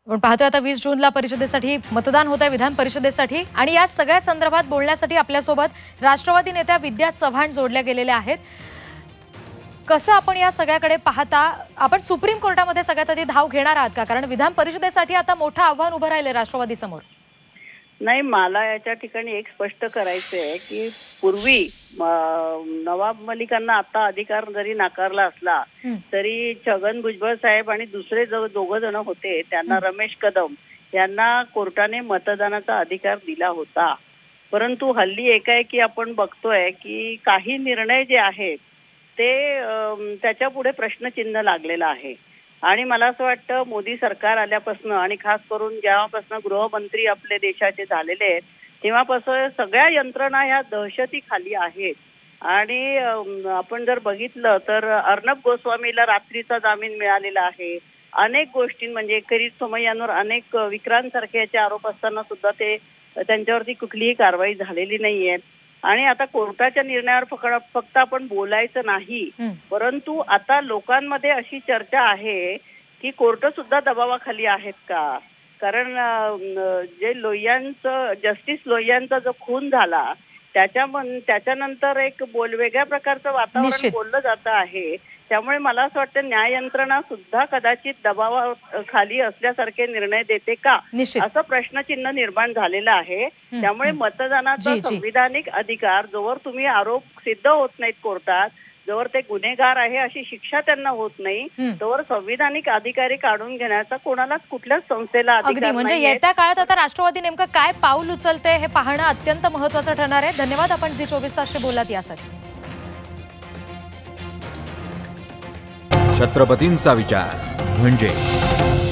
आपण पाहतोय आता 20 जूनला परिषदेसाठी मतदान होत आहे, विधान परिषदेसाठी, आणि या सगळ्या संदर्भात बोलण्यासाठी आपल्यासोबत राष्ट्रवादी नेत्या विद्या चव्हाण जोडल्या गेलेल्या आहेत। कसं आपण या सगळ्याकडे पाहता, आपण सुप्रीम कोर्टामध्ये सगळ्यात आधी धाव घेणार आहात का? कारण विधान परिषदेसाठी आता मोठं आव्हान उभं राहिले राष्ट्रवादी समोर। नाही, मला याच्या ठिकाणी एक स्पष्ट करायचं आहे की पूर्वी नवाब मलिकांना आता अधिकार जरी नाकारला असला तरी छगन भुजबळ साहेब आणि दुसरे दोघं जण होते त्यांना रमेश कदम यांना कोर्टाने मतदानाचा अधिकार दिला होता। परंतु हल्ली एकाएकी आपण बघतोय की काही निर्णय जे आहेत ते त्याच्या पुढे प्रश्नचिन्ह लागलेलं आहे। आणि मला असं वाटतं मोदी सरकार आल्यापासून आणि खास करून जेव्हापासून गृहमंत्री आपले देशाचे झालेले आहेत तेव्हापासून सगळ्या यंत्रणा ह्या दहशतीखाली आहेत। आणि आपण जर बघितलं तर अर्णब गोस्वामीला रात्रीचा जामीन मिळालेला आहे। अनेक गोष्टी म्हणजे किरीट सोमय्यांवर अनेक विक्रांतसारखे आरोप असताना सुद्धा ते त्यांच्यावरती कुठलीही कारवाई झालेली नाहीये। आणि आता कोर्टाच्या निर्णयावर फक्त आपण बोलायचं नाही, परंतु आता लोकांमध्ये अशी चर्चा आहे की कोर्ट सुद्धा दबावाखाली आहेत का? कारण जे लोहियांचं जस्टिस लोहियांचा जो खून झाला त्याच्यानंतर एक वेगळ्या प्रकारचं वातावरण बोललं जातं आहे। त्यामुळे मला असं वाटतं न्याय यंत्रणा सुद्धा कदाचित दबावाखाली असल्यासारखे निर्णय देते का, असं प्रश्नचिन्ह निर्माण झालेलं आहे। त्यामुळे मतदानाचा संविधानिक अधिकार जोवर तुम्ही आरोप सिद्ध होत नाहीत कोर्टात, जोवर ते गुन्हेगार आहे अशी शिक्षा त्यांना होत नाही, तोवर संविधानिक अधिकारी काढून घेण्याचा कोणालाच कुठल्याच संस्थेला अधिकार नाही। म्हणजे येत्या काळात आता राष्ट्रवादी नेमकं काय पाऊल उचलते हे पाहणं अत्यंत महत्त्वाचं ठरणार आहे। धन्यवाद, आपण झी 24 तासशी बोललात यासाठी। छत्रपतींचा विचार म्हणजे